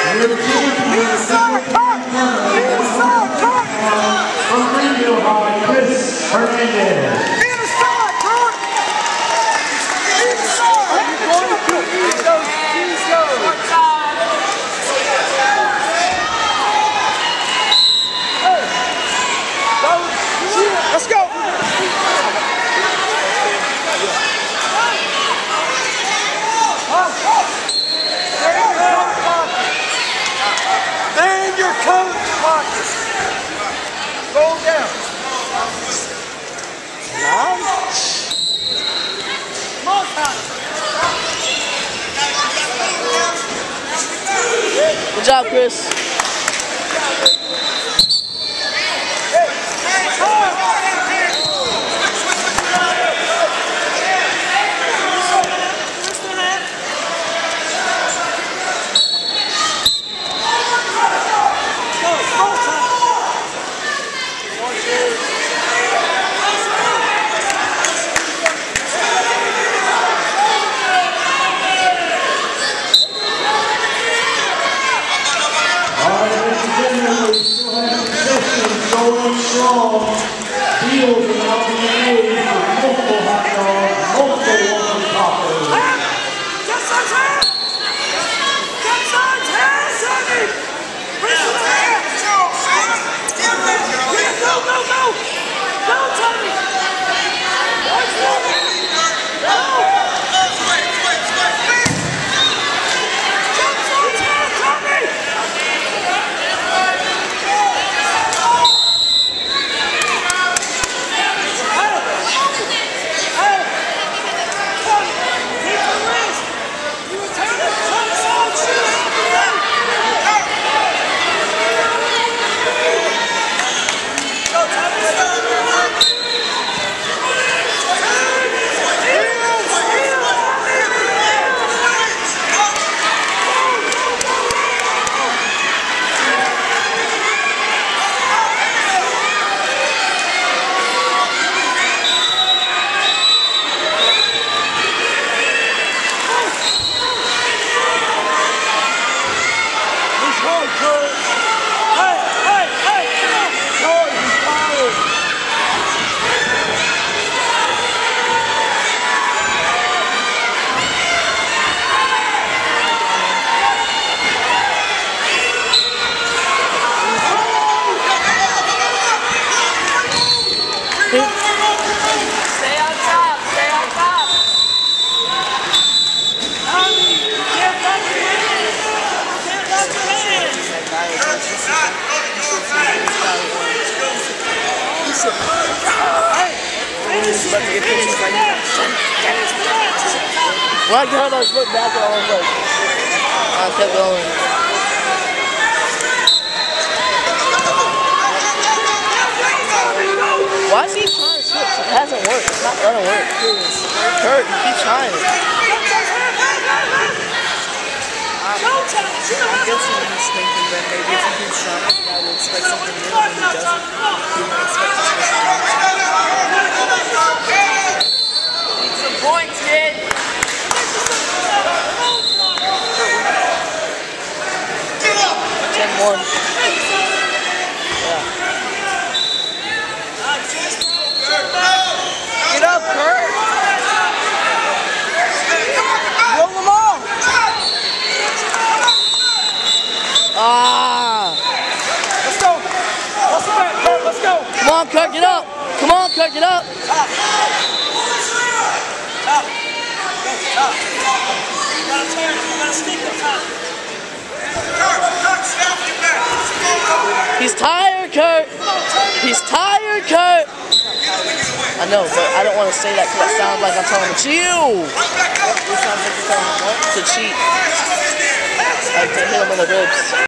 From Greenville by Hernandez. Let's go! Man, your coat pocket. Roll down. Good job, Chris. Going strong, Beals are now being made for multiple hot dogs, multiple woman tacos. When I heard I was looking back, I was like, I kept going. Why is he trying to switch? It hasn't worked. It's not gonna work. Curt, you keep trying. I'm guessing he's thinking that maybe if he keeps trying, the guy will expect something new, and he doesn't. He might expect to switch Need some points, kid. 10-1. Yeah. Get up, Curt! Roll them all! Ah! Let's go! Let's go, Curt, let's go! Come on, Curt, get up! Come on, Curt, get up! Top! You gotta turn, you gotta stick the top. He's tired, Curt! He's tired, Curt! I know, but I don't want to say that because it sounds like I'm telling him to chill! It sounds like you're telling him what? To cheat. Like to hit him in the ribs.